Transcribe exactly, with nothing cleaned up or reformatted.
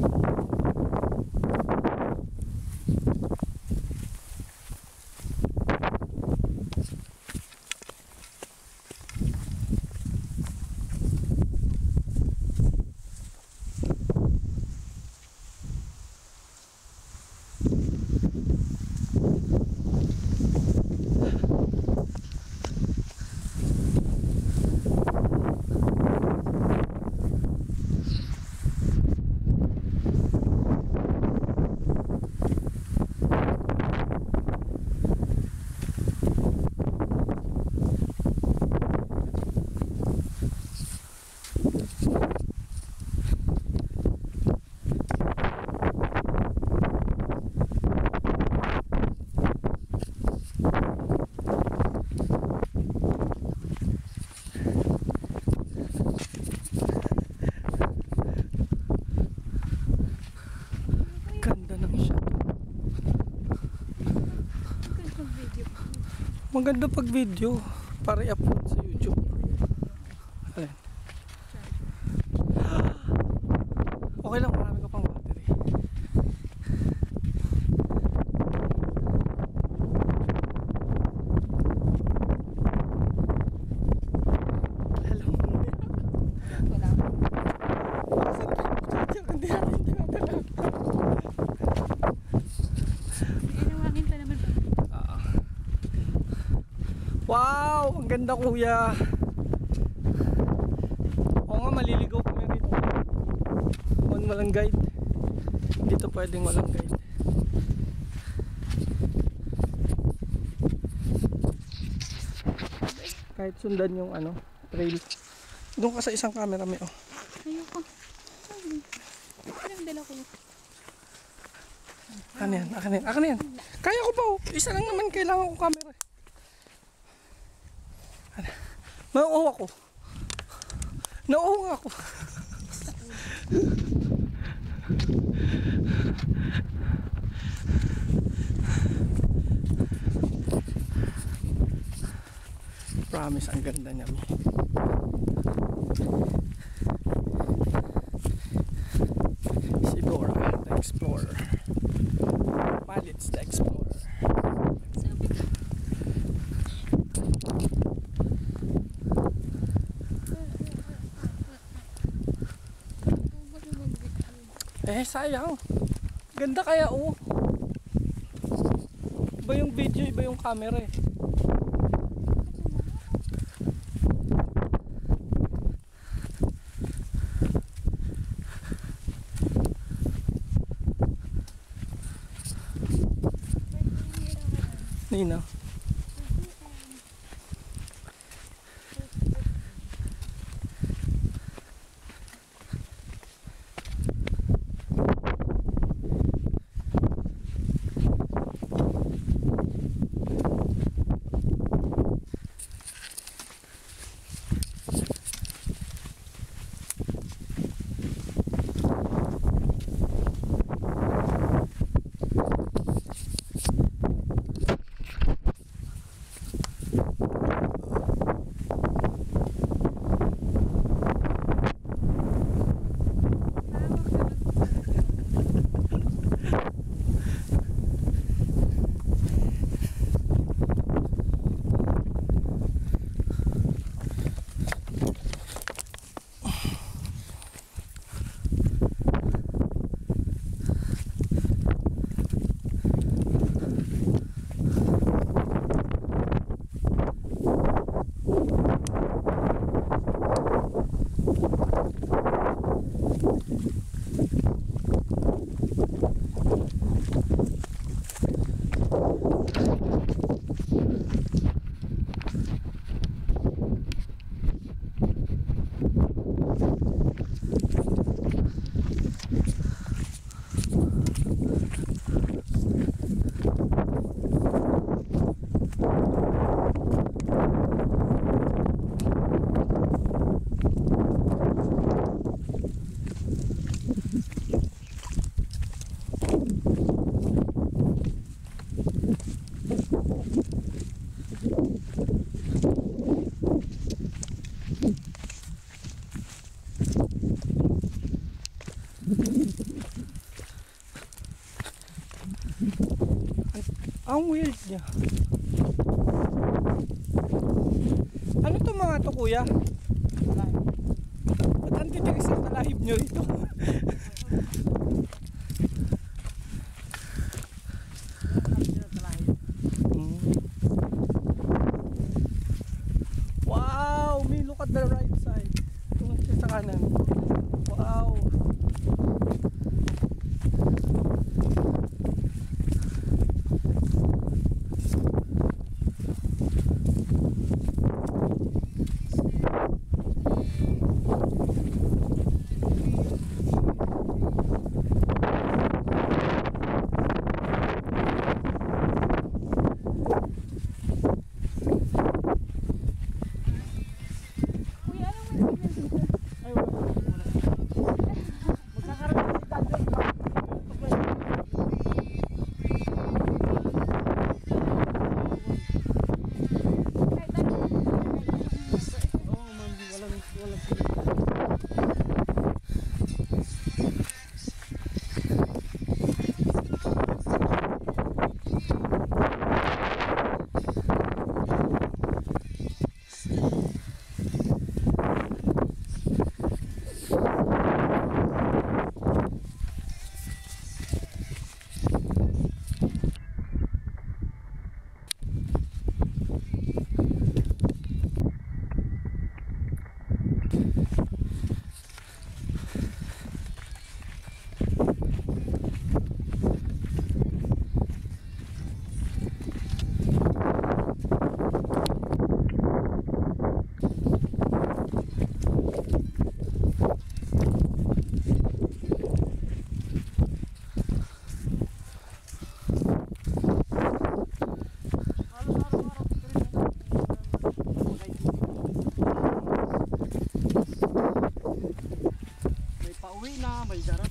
Maganda pag video para i-upload sa YouTube. Alin? Okay lang, marami ka pang battery. Hello. Wala. Saan kayo? Hindi natin tinatala. Inawangin pa naman. Wow! Ang ganda, kuya! Oo nga, maliligaw kami rito. Kung walang guide. Dito pwedeng walang guide. Kahit sundan yung ano, trail. Doon ka sa isang camera, may oh. Ayoko. Parang dala ko. Ano yan? Akin yan? Akin yan? Kaya ko pa oh! Isa lang naman kailangan ko camera. Nauuho ako. Nauuho ako. Promise, ang ganda niya. Isidora, the Explorer. Pallets, the Explorer. Eh, sayang. Ganda kaya oh. Iba yung video, iba yung camera eh. Nina. Ang weird niya. Ano to mga to kuya? Ba't ang titiris ang talahib nyo rito? Hmm. Wow! May look at the right side. Tumulong siya sa kanan. Wow! Kuya, anong may signal dito? Ay, wala. Wala. Magkakaroon ng signal doon. Kahit ano. Oo, man, walang, walang signal. May pauwi na, may darat